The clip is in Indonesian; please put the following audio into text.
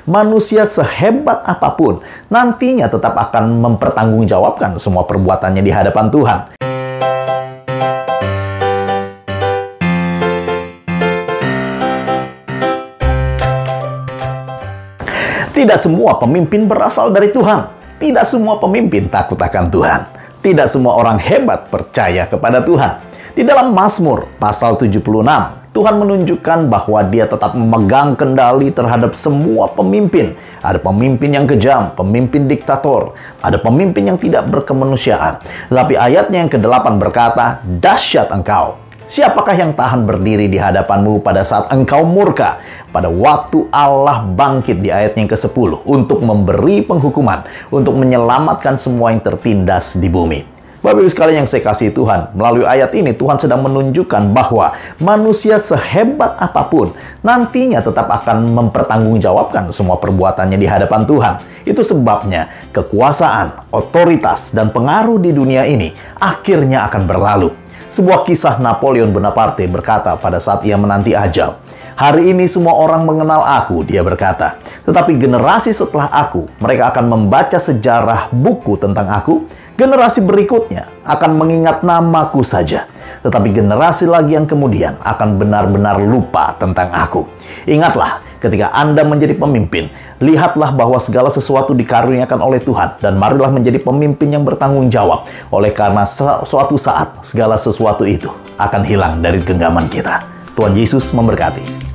manusia sehebat apapun nantinya tetap akan mempertanggungjawabkan semua perbuatannya di hadapan Tuhan. Tidak semua pemimpin berasal dari Tuhan. Tidak semua pemimpin takut akan Tuhan. Tidak semua orang hebat percaya kepada Tuhan. Di dalam Mazmur pasal 76, Tuhan menunjukkan bahwa Dia tetap memegang kendali terhadap semua pemimpin. Ada pemimpin yang kejam, pemimpin diktator, ada pemimpin yang tidak berkemanusiaan. Tetapi ayatnya yang ke-8 berkata, "Dahsyat engkau! Siapakah yang tahan berdiri di hadapanmu pada saat engkau murka?" Pada waktu Allah bangkit di ayat yang ke-10 untuk memberi penghukuman, untuk menyelamatkan semua yang tertindas di bumi. Bapak Ibu sekalian yang saya kasih Tuhan, melalui ayat ini Tuhan sedang menunjukkan bahwa manusia sehebat apapun nantinya tetap akan mempertanggungjawabkan semua perbuatannya di hadapan Tuhan. Itu sebabnya kekuasaan, otoritas, dan pengaruh di dunia ini akhirnya akan berlalu. Sebuah kisah Napoleon Bonaparte berkata pada saat ia menanti ajal, "Hari ini semua orang mengenal aku," dia berkata. "Tetapi generasi setelah aku, mereka akan membaca sejarah buku tentang aku. Generasi berikutnya akan mengingat namaku saja. Tetapi generasi lagi yang kemudian akan benar-benar lupa tentang aku." Ingatlah, ketika Anda menjadi pemimpin, lihatlah bahwa segala sesuatu dikaruniakan oleh Tuhan, dan marilah menjadi pemimpin yang bertanggung jawab. Oleh karena suatu saat, segala sesuatu itu akan hilang dari genggaman kita. Tuhan Yesus memberkati.